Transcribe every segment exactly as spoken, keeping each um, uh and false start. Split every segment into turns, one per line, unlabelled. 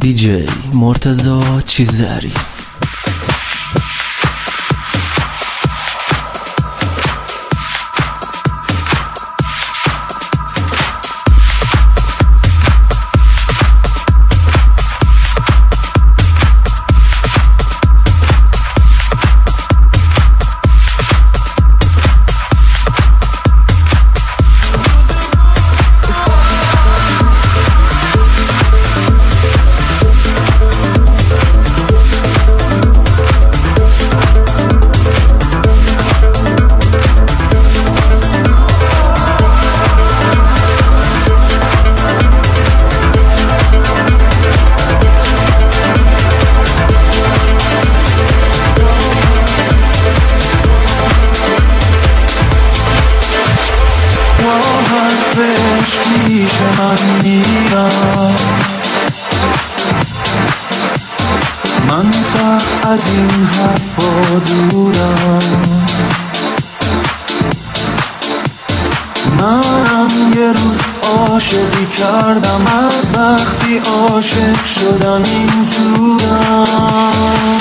دیجی مرتضی چیزری.
پیش من میرم، من سخت از این حرفا دورم. منم یه روز عاشقی کردم، از وقتی عاشق شدم اینجورم.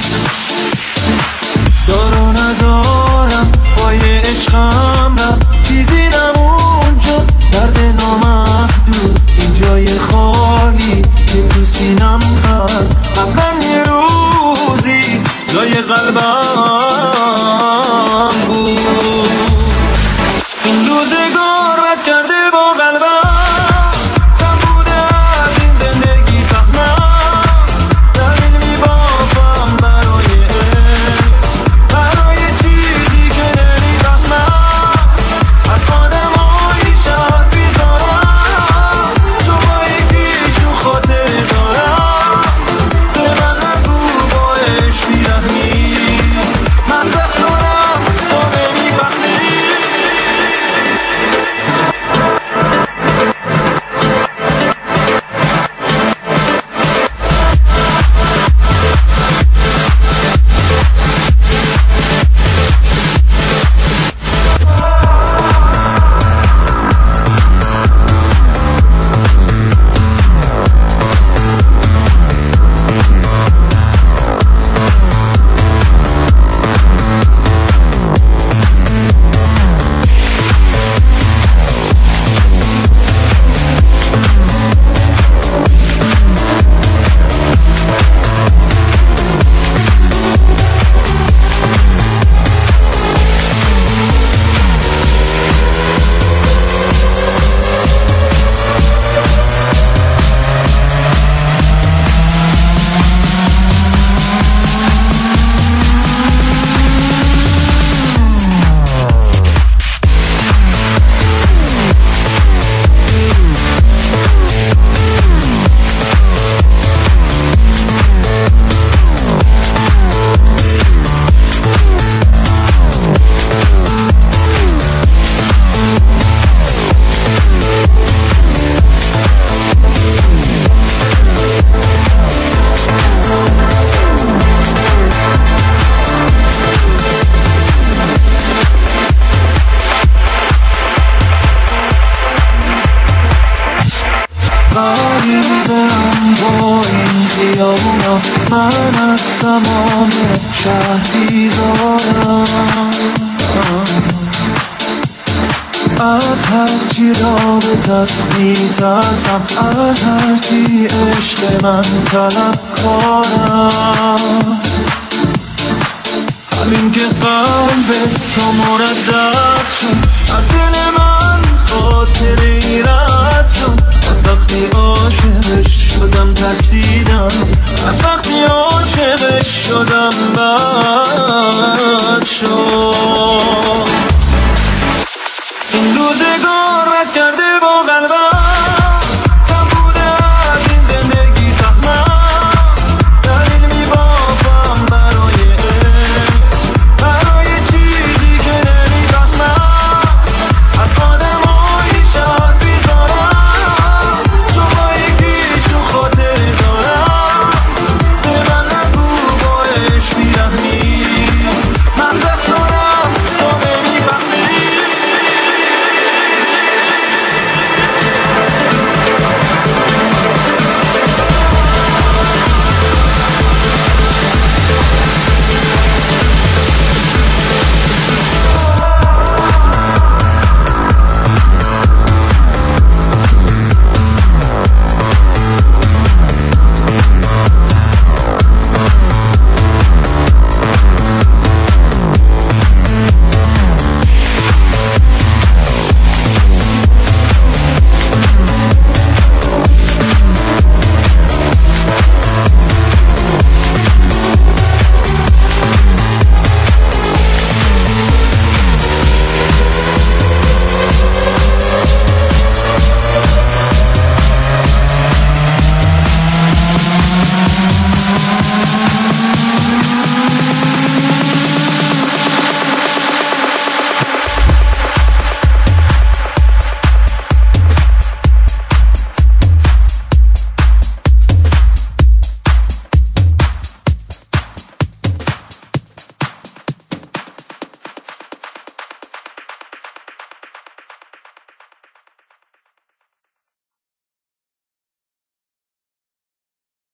دار و ندارم پای عشقم رفت، چیزی نمون جز درد نامحدود. این جای خالی که تو سینم هست، قبلا یه روزی جای قلبم بود. این روزگار بد کرده با قلبم، کم بوده از این زندگی سختم. دلیل میبافم برای عشق، برای چیزی که نمیفهمم. از آدمای شهر بیزارم، شما یکیشون خاطر دارم. به من نگو با عشق بیرحمی، من زخم دارم تو نمیفهمی. غریبم با این خیابونا، من از تمام شهر بیزارم. از هرچی رابطست میترسم، از هرچی عشق من طلبکارم. همین که قلب تو مردد شد، از دل من